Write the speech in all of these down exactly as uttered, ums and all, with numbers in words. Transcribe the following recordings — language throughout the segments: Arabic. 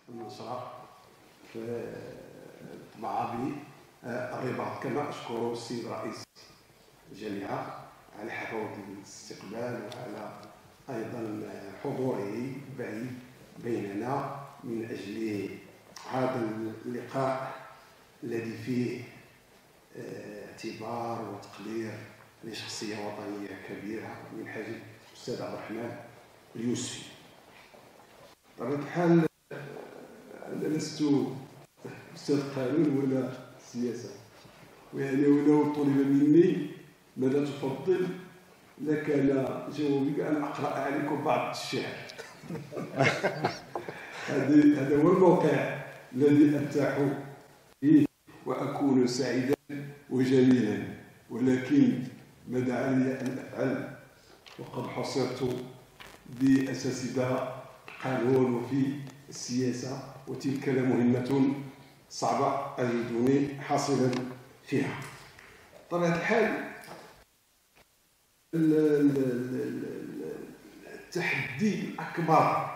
النشرة في طبعة بالرباط. كما أشكر السيد رئيس الجامعة على حفاوة الاستقبال وعلى أيضا حضوره بعيد بيننا من أجل هذا اللقاء الذي فيه اعتبار وتقدير لشخصية وطنية كبيرة من حجم الأستاذ عبد الرحمن اليوسفي. بطبيعة الحال أنا لست أستاذ قانون ولا سياسة، ويعني ولو طلب مني ماذا تفضل لكان جوابي أن أقرأ عليكم بعض الشعر. هذا هو الموقع الذي أرتاح فيه وأكون سعيدا وجميلا، ولكن ما دعاني أن أفعل وقد حصرت بأساتذة قانون وفي السياسة، وتلك لمهمة صعبة أجدني حاصلا فيها. بطبيعة الحال التحدي الأكبر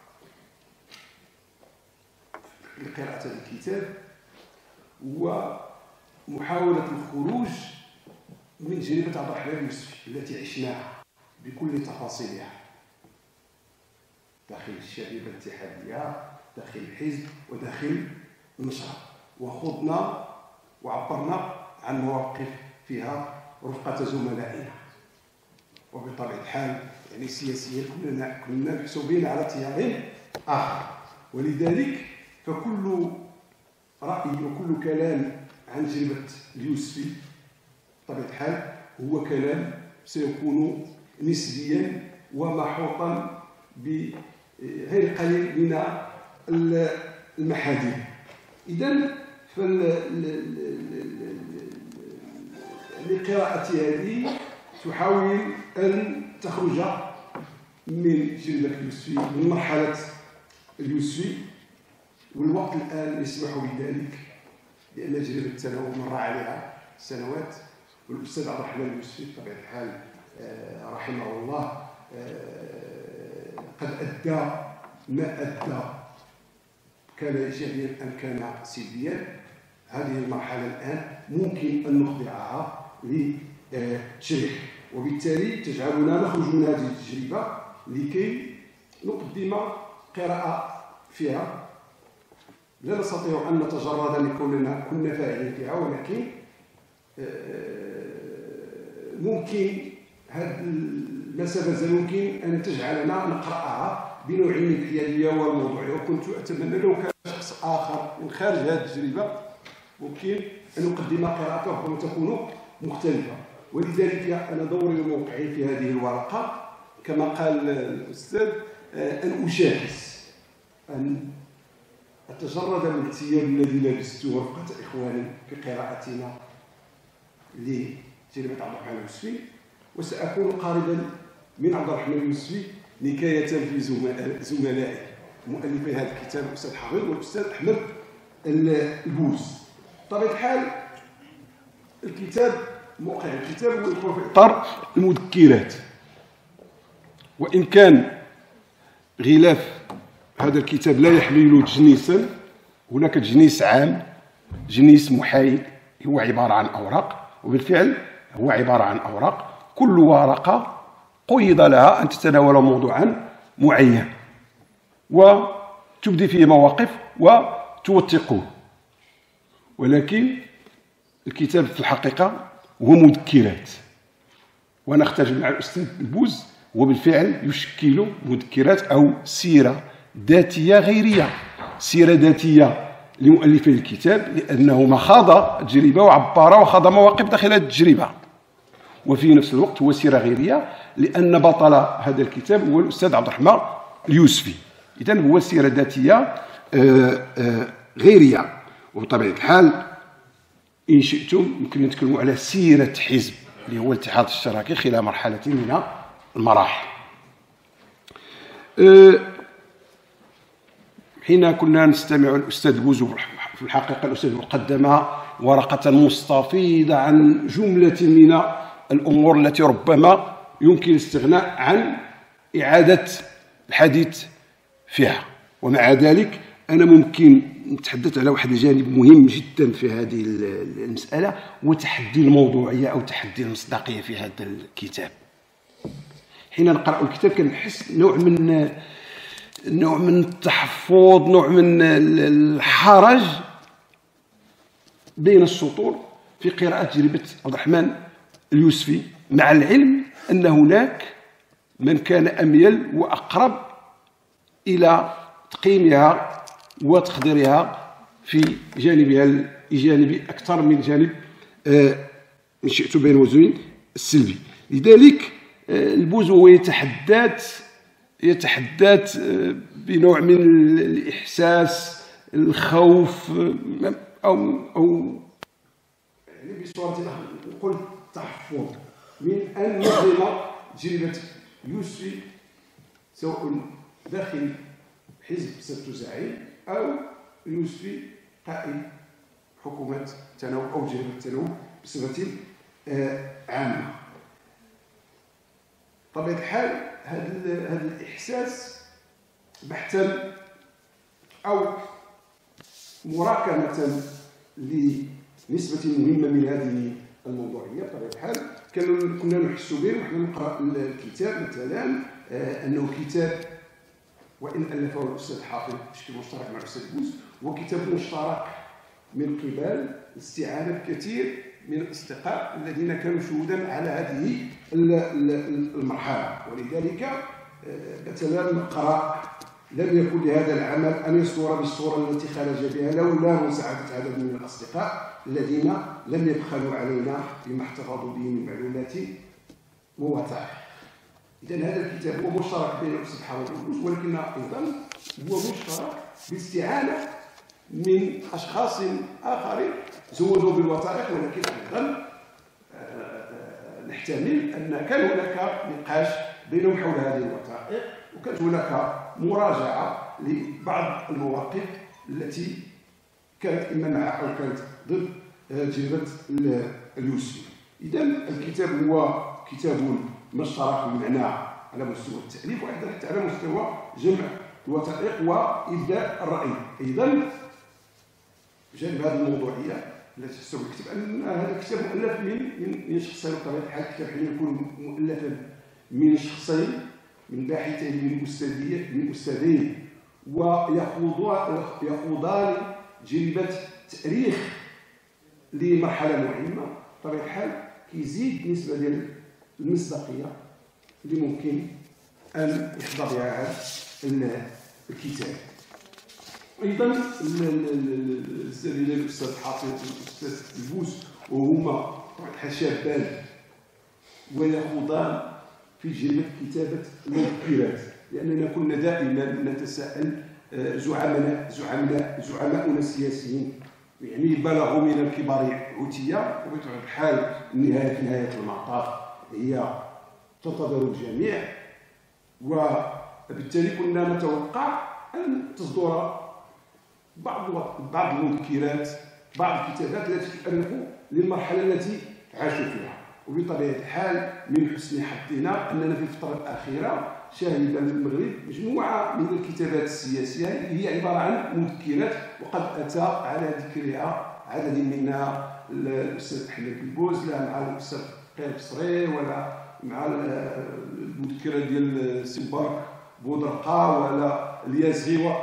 لقراءة هذا الكتاب هو محاولة الخروج من جريمة عبد الرحمن اليوسفي التي عشناها بكل تفاصيلها داخل الشبيبة الاتحادية، داخل الحزب وداخل النشرة، وخضنا وعبرنا عن مواقف فيها رفقة زملائنا. وبطبيعة الحال يعني سياسيا كلنا كنا محسوبين على تيار آخر، ولذلك فكل رأي وكل كلام عن جريمة اليوسفي بطبيعة الحال هو كلام سيكون نسبيا ومحوطا بغير قليل من المحاذير. إذن فالقراءة هذه تحاول أن تخرج من جريمة اليوسفي، من مرحلة اليوسفي، والوقت الآن يسمح بذلك، لأن جريمة التناول مر عليها سنوات، والأستاذ عبد الرحمن اليوسفي بطبيعة الحال رحمه الله قد أدى ما أدى، كان إيجابيا أم كان سلبيا. هذه المرحلة الآن ممكن أن نخضعها لتشريح، وبالتالي تجعلنا نخرج من هذه التجربة لكي نقدم قراءة فيها لا نستطيع أن نتجرد من كوننا كنا فاعلين فيها، ولكن ممكن هذه المسافة ممكن أن تجعلنا نقرأها بنوع من الحيادية والموضوعية. وكنت أتمنى لو كان شخص آخر من خارج هذه التجربة ممكن أن نقدم قراءته ربما تكون مختلفة. ولذلك أنا دوري وموقعي في هذه الورقة كما قال الأستاذ أن أشاكس، أن أتجرد من الثياب الذي لبسته رفقة إخواني في قراءتنا لجريمة عبد الرحمن اليوسفي، وسأكون قاربا من عبد الرحمن اليوسفي نكاية في زملائي مؤلفي هذا الكتاب الأستاذ حفيظ والأستاذ أحمد البوز. بطبيعة الحال الكتاب موقع الكتاب هو يدخل في إطار المذكرات، وإن كان غلاف هذا الكتاب لا يحمل تجنيسا، هناك تجنيس عام، تجنيس محايد هو عبارة عن أوراق، وبالفعل هو عبارة عن أوراق، كل ورقة قيد لها أن تتناول موضوعا معين وتبدي فيه مواقف وتوثقه. ولكن الكتاب في الحقيقة هو مذكرات، وأنا أختلف مع الأستاذ البوز، وبالفعل يشكل مذكرات أو سيرة ذاتية غيرية، سيرة ذاتية لمؤلفي الكتاب لأنهما خاض التجربة وعبر وخاض مواقف داخل هذه التجربة، وفي نفس الوقت هو سيرة غيرية لأن بطل هذا الكتاب هو الأستاذ عبد الرحمن اليوسفي. إذن هو سيرة ذاتية غيرية. وبطبيعة الحال إن شئتم يمكن نتكلموا على سيرة حزب اللي هو الاتحاد الاشتراكي خلال مرحلة من المراحل. حين كنا نستمع الأستاذ بوزو في الحقيقة الأستاذ قدم ورقة مستفيضة عن جملة من الأمور التي ربما يمكن الاستغناء عن إعادة الحديث فيها، ومع ذلك أنا ممكن نتحدث على واحد الجانب مهم جدا في هذه المسألة، وتحدي الموضوعية أو تحدي المصداقية في هذا الكتاب. حين نقرأ الكتاب كنحس نوع من نوع من التحفظ، نوع من الحرج بين السطور في قراءة تجربة عبد الرحمن اليوسفي، مع العلم أن هناك من كان أميل وأقرب إلى تقييمها وتقديرها في جانبها الإيجابي أكثر من جانب إن شئت بين وزنين السلبي. لذلك البوز هو يتحدث يتحدث بنوع من الإحساس، الخوف، أو أو يعني بصورة نقول التحفظ من أن نظم تجربة يوسفي سواء داخل حزب ستزعيم أو يوسفي قائد حكومة التنوع أو جبهة التنوع بصفة عامة. بطبيعة الحال هذا هذا الإحساس بحثا أو مراكمة لنسبة مهمة من هذه الموضوعية بطبيعة الحال كنا نحس به ونحن نقرأ الكتاب مثلا أنه كتاب وإن ألفه الأستاذ حافظ بشكل مشترك مع الأستاذ بوز، هو كتاب مشترك من قبل استعانة كثير من الأصدقاء الذين كانوا شهودا على هذه المرحلة. ولذلك مثلا نقرأ لم يكن لهذا العمل أن يصدر بالصورة التي خرج بها لولا مساعدة عدد من الأصدقاء الذين لم يبخلوا علينا بما احتفظوا به من معلومات ووثائق. إذن هذا الكتاب هو مشترك بين الأستاذ حافظ والبوز، ولكن أيضا هو مشترك باستعانة من أشخاص آخرين زودوا بالوثائق، ولكن أيضا نحتمل أن كان هناك نقاش بينهم حول هذه الوثائق، وكانت هناك مراجعة لبعض المواقف التي كانت إما مع أو كانت ضد تجربة اليوسفي. إذن الكتاب هو كتاب مشترك بمعنى على مستوى التأليف، وأيضا حتى على مستوى جمع الوثائق وإبداء الرأي. أيضا بجانب هذه الموضوعية التي تستوي الكتاب أن هذا الكتاب مؤلف من من شخصين بطبيعة الحال. الكتاب حين يكون مؤلفا من شخصين من باحثين من أستاذين من أستاذين ويخوضان جربة تأريخ لمرحلة معينة، بطبيعة الحال كيزيد نسبة ديال المصداقية اللي ممكن أن يحظى بها هذا الكتاب. أيضا الأستاذ الأستاذ حافظ والأستاذ البوز وهما شابان ويخوضان في جربة كتابة المذكرات، لأننا كنا دائما نتساءل زعماء زعماء زعماؤنا السياسيين يعني بلغوا من الكبار عتية، وبطبيعة الحال النهاية في نهاية المطاف هي تنتظر الجميع، وبالتالي كنا نتوقع أن تصدر بعض بعض المذكرات بعض الكتابات التي تؤرخ للمرحلة التي عاشوا فيها. وبطبيعة الحال من حسن حظنا أننا في الفترة الأخيرة شاهد المغرب مجموعة من الكتابات السياسية هي عبارة عن مذكرات، وقد أتى على ذكرها عدد منها الأستاذ محمد البوز، لا مع الأستاذ قير بصري، ولا مع المذكرة ديال سمبارك بودرقة، ولا اليازغي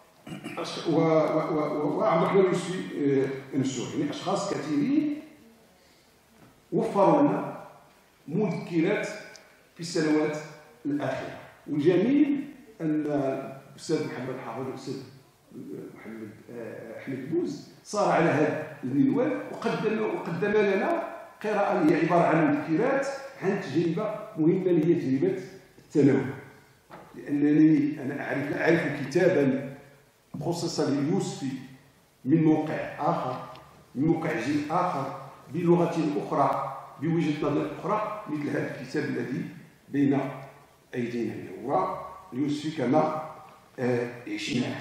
وعبد الرحمن اليوسفي نفسه. يعني أشخاص كثيرين وفروا لنا مذكرات في السنوات الأخيرة. والجميل أن الأستاذ محمد حافظ والأستاذ محمد أحمد بوز صار على هذا المنوال وقدم وقدم لنا قراءة هي عبارة عن مذكرات عن تجربة مهمة اللي هي تجربة التنوع. لأنني أنا أعرف أعرف كتابا خصص لليوسفي من موقع آخر، من موقع جيل آخر، بلغة أخرى، بوجهة نظر أخرى، مثل هذا الكتاب الذي بين أيدينا هو اليوسفي كما عشناه.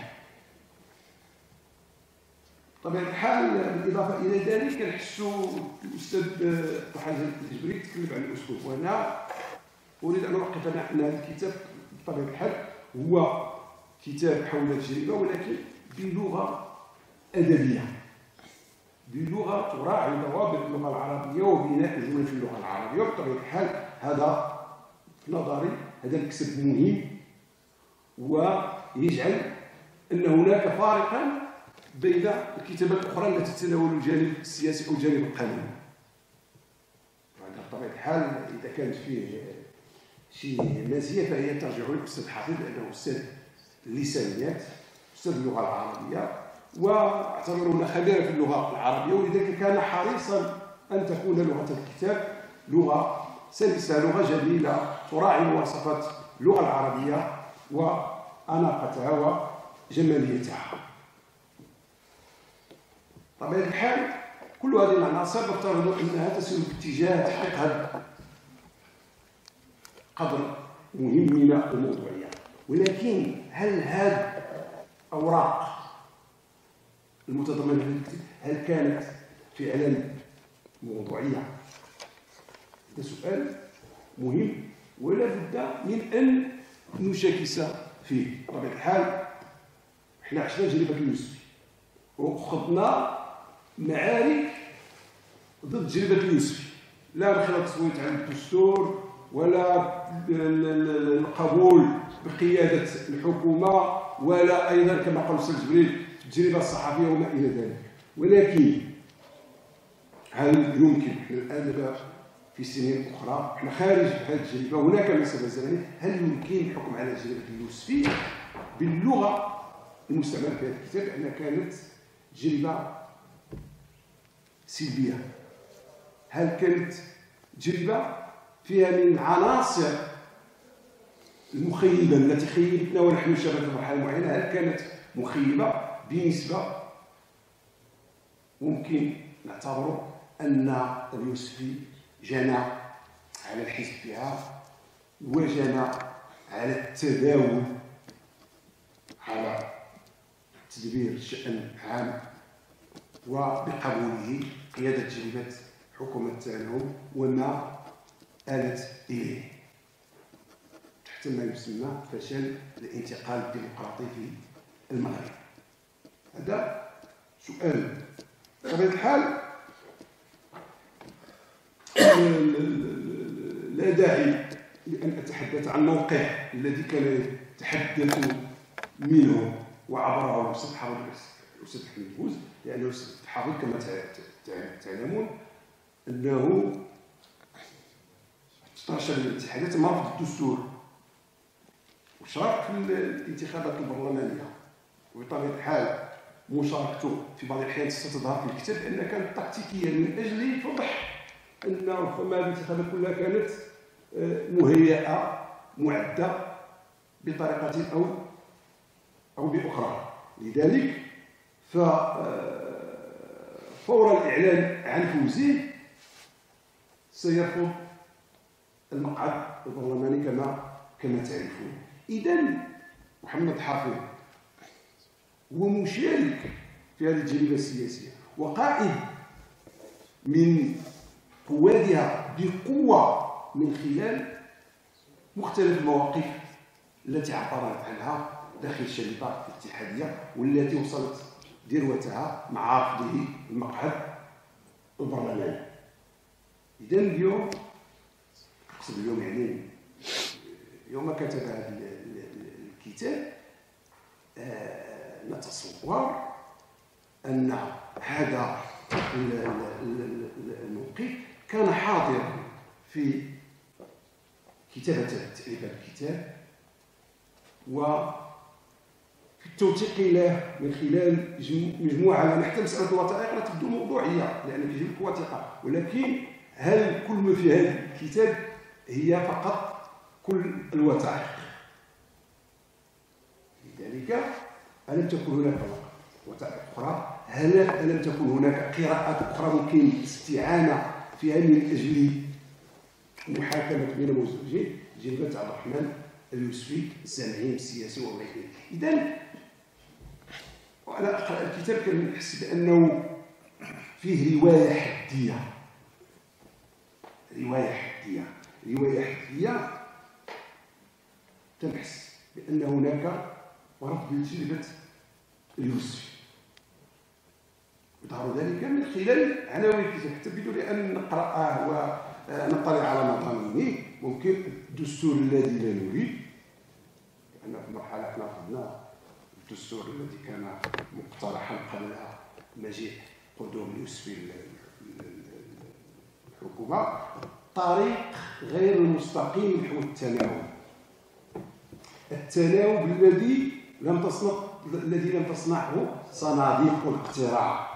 بطبيعة الحال بالإضافة إلى ذلك كنحسوا الأستاذ طه الجبري يتكلم عن الأسلوب، وأنا أريد أن أوقف أن هذا الكتاب بطبيعة الحال هو كتاب حول التجربة، ولكن بلغة أدبية، بلغة تراعي ضوابط اللغة العربية وبناء الجمل في اللغة العربية. وبطبيعة الحال هذا في نظري هذا الكسب مهم، ويجعل أن هناك فارقا بين الكتابات الأخرى التي تتناول الجانب السياسي أو الجانب القانوني. بطبيعة الحال إذا كانت فيه شي مزية فهي ترجع للأستاذ حفيظ، لأنه أستاذ اللسانيات، أستاذ اللغة العربية، واعتبرنا خبيرا في اللغة العربية، ولذلك كان حريصا أن تكون لغة الكتاب لغة سلسة، لغة جميلة تراعي مواصفات اللغة العربية وأناقتها وجماليتها. بطبيعة الحال كل هذه العناصر نفترض أنها تسير باتجاه تحقيق هذا قدر مهم من الموضوعية. ولكن هل هذه الأوراق المتضمنة في الكتاب هل كانت فعلا موضوعية؟ هذا سؤال مهم ولا بد من أن نشاكس فيه. بطبيعة الحال احنا عشنا تجربة اليوسفي وخضنا معارك ضد تجربة اليوسفي، لا من خلال التصويت على الدستور ولا القبول بقيادة الحكومة، ولا أيضا كما قال الأستاذ جبريل التجربة الصحفية وما إلى ذلك. ولكن هل يمكن احنا الآن في سنين أخرى احنا خارج هذه التجربة، هناك مسألة زمنية، هل يمكن الحكم على تجربة اليوسفي باللغة المستعملة في هذا الكتاب أنها كانت تجربة سلبية؟ هل كانت تجربة فيها من العناصر المخيبة التي خيبتنا ونحن شباب في مرحلة معينة؟ هل كانت مخيبة بنسبة ممكن نعتبر أن اليوسفي جنى على الحزب فيها وجنى على التداول على تدبير الشأن العام وبقبوله قيادة تجربة حكومة التناوب وما آلت إليه تحت ما يسمى فشل الانتقال الديمقراطي في المغرب؟ هذا سؤال. بطبيعة الحال لا داعي لأن أتحدث عن الموقع الذي كان يتحدث منه وعبره الأستاذ حافظ الأستاذ حميد بوز، لأنه الأستاذ حافظ كما تعلمون أنه استنشق الاتحادات مع رفض الدستور وشارك في الانتخابات البرلمانية، وبطبيعة الحال مشاركته في بعض الأحيان ستظهر في الكتاب أنها كانت تكتيكيا من أجل فضح أن ربما الانتخابات كلها كانت مهيئة معدة بطريقة أو أو بأخرى. لذلك ففور الإعلان عن فوزه سيرفض المقعد البرلماني كما كما تعرفون. إذن محمد حافظ هو مشارك في هذه التجربة السياسية وقائد من قوادها بقوة من خلال مختلف المواقف التي عبرت عنها داخل الشريطة الاتحادية والتي وصلت ذروتها مع رفضه المقعد البرلماني. إذن اليوم أقصد اليوم يعني يوم كتب هذا الكتاب نتصور أن هذا الموقف كان حاضرا في كتابة تأليف الكتاب وفي التوثيق له من خلال مجموعة، حتى مسألة الوثائق لا تبدو موضوعية لأن كيجيب لك وثيقة، ولكن هل كل ما في هذا الكتاب هي فقط كل الوثائق؟ لذلك ألم تكن هناك وثائق أخرى؟ هل ألم تكن هناك قراءات أخرى ممكن الاستعانة فيها من أجل محاكمة بين مزوجين تجربة عبد الرحمن اليوسفي الزعيم السياسي وغيره؟ إذن وأنا أقرأ الكتاب كنحس بأنه فيه رواية حدية، رواية حدية رواية حدية تنحس بأن هناك رفض لتجربة اليوسفي. يظهر ذلك من خلال عناوين الكتاب، حتى بدون ان نقراه ونطلع على مضامينه. ممكن الدستور الذي لا نريد، لان في مرحله احنا اخذنا الدستور الذي كان مقترحا قبل مجيء قدوم اليوسفي الحكومه، طريق غير المستقيم نحو التناوب. التناوب الذي لم تصنع الذي لم تصنعه صناديق الاقتراع.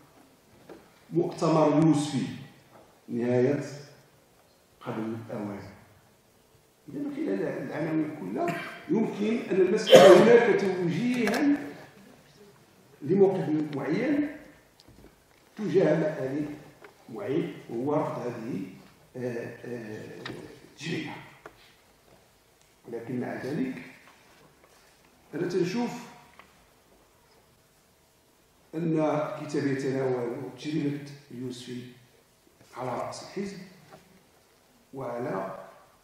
مؤتمر اليوسفي نهاية قبل الأوان. إذا من خلال العناوين كلها يمكن أن المسألة هناك توجيها لموقف معين تجاه مآلي معين، وهو رفض هذه التجربة. ولكن مع ذلك أنا تنشوف أن الكتاب يتناول تجربة اليوسفي على رأس الحزب وعلى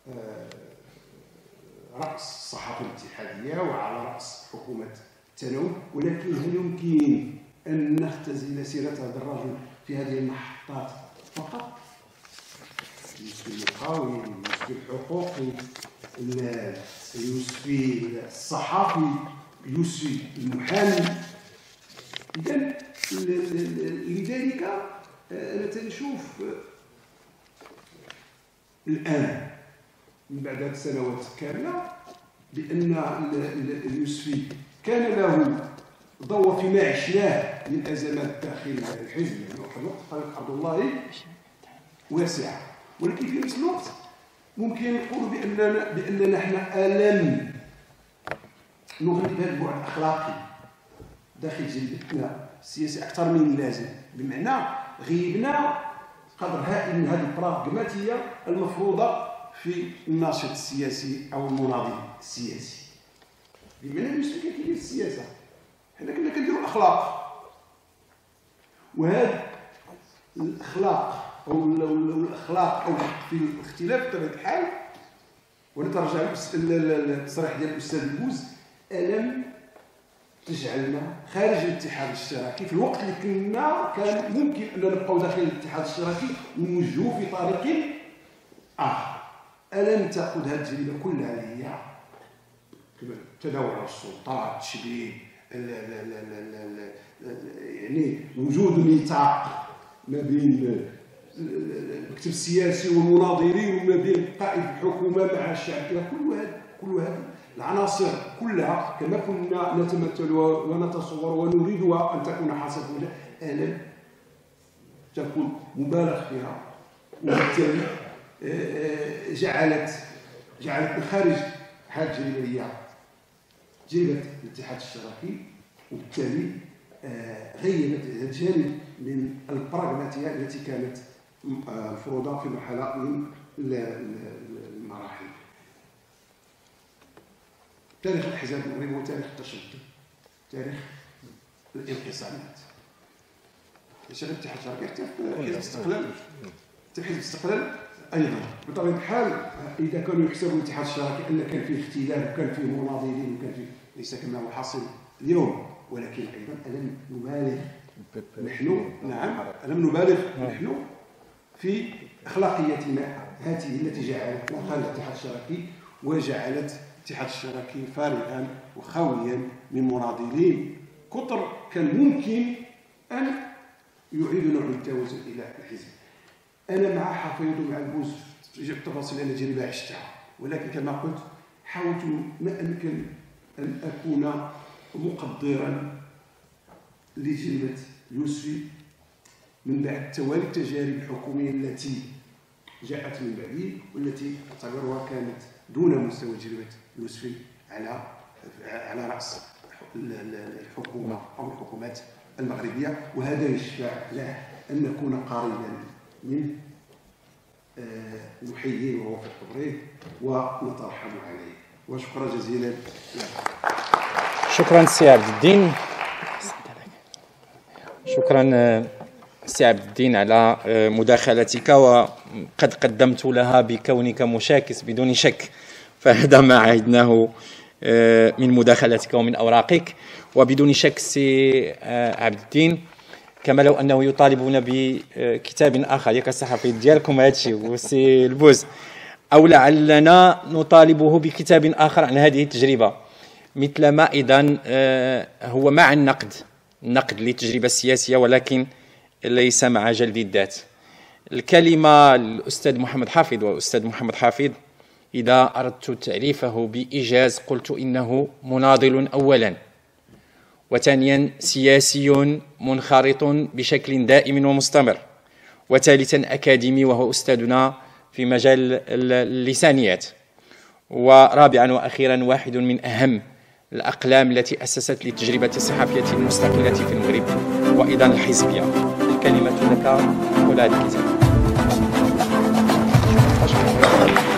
رأس الصحافة الاتحادية وعلى رأس حكومة التناوب. ولكن هل يمكن أن نختزل سيرة هذا الرجل في هذه المحطات فقط؟ اليوسفي المقاوم، اليوسفي الحقوقي، اليوسفي الصحافي، اليوسفي المحامي. إذن لذلك أنا تنشوف الآن من بعد هذه السنوات كاملة بأن اليوسفي كان له ضوء فيما عشناه من أزمات داخل الحزب، لأنه في الوقت طريق عبد الله واسعة. ولكن في نفس الوقت ممكن نقول بأننا بأننا احنا ألم نغلب هذا البعد الأخلاقي داخل جلدتنا السياسي أكثر من اللازم، بمعنى غيبنا قدر هائل من هذه البراغماتية المفروضة في الناشط السياسي أو المناضل السياسي. بمعنى اليوسفي كان كيدير السياسة، حنا كنا كنديروا الأخلاق، وهذا الأخلاق أو الأخلاق أو في الاختلاف بطبيعة الحال. ونترجع للتصريح ديال الأستاذ البوز، ألم تجعلنا خارج الاتحاد الاشتراكي في الوقت اللي كنا كان ممكن أن نبقاو داخل الاتحاد الاشتراكي ونوجهوا في طريق آخر. ألم تأخذ هذه التجربة كلها اللي هي تداول السلطات، التشبيه، يعني وجود نطاق ما بين المكتب السياسي والمناضلين وما بين قائد الحكومة مع الشعب، كل هذا كل هذه العناصر كلها كما كنا نتمثل ونتصور ونريدها أن تكون حاصلة، ألم تكون مبالغ فيها، وبالتالي جعلت جعلت خارج هذه التجربة هي تجربة الاتحاد الاشتراكي، وبالتالي غيرت هذا الجانب من البراغماتية التي كانت مفروضة في مرحلة من المراحل. تاريخ الأحزاب المغربي هو تاريخ التشدد، تاريخ الانقسامات. شغل الاتحاد الاشتراكي حتى في حزب الاستقلال، حتى في حزب الاستقلال أيضا بطبيعة الحال إذا كانوا يحسبوا الاتحاد الاشتراكي أن كان فيه اختلاف وكان فيه مناضلين وكان فيه ليس كما هو حاصل اليوم، ولكن أيضا ألم نبالغ نحن نعم ألم نبالغ نحن في أخلاقيتنا هذه التي جعلتنا خارج الاتحاد الاشتراكي وجعلت الاتحاد الاشتراكي فارغا وخاويا من مناضلين كثر كان ممكن أن يعيدوا نوع التوازن إلى الحزب. أنا مع حفيظ ومع البوز في التفاصيل أنا تجربة عشتها، ولكن كما قلت حاولت ما أمكن أن أكون مقدرا لتجربة اليوسفي من بعد توالي التجارب الحكومية التي جاءت من بعده والتي أعتبرها كانت دون مستوى تجربة اليوسفي على على رأس الحكومة أو الحكومات المغربية. وهذا يشفع له أن نكون قريبا منه، نحييه وهو في قبره ونترحم عليه. وشكرا جزيلا. شكرا سي عبد الدين، شكرا سي عبد الدين على مداخلتك، وقد قدمت لها بكونك مشاكس بدون شك، فهذا ما عهدناه من مداخلتك ومن أوراقك. وبدون شك سي عبد الدين، كما لو أنه يطالبون بكتاب آخر ياك الصحفي ديالكم هادشي وسي البوز، أو لعلنا نطالبه بكتاب آخر عن هذه التجربة، مثلما أيضا هو مع النقد النقد للتجربة السياسية ولكن ليس مع جلد الذات. الكلمة الأستاذ محمد حافظ، والأستاذ محمد حافظ إذا أردت تعريفه بإيجاز قلت إنه مناضل أولا، وثانيا سياسي منخرط بشكل دائم ومستمر، وثالثا أكاديمي وهو أستاذنا في مجال اللسانيات، ورابعا وأخيرا واحد من أهم الأقلام التي أسست للتجربة الصحفية المستقلة في المغرب وأيضا الحزبية. الكلمة لك حول هذا الكتاب.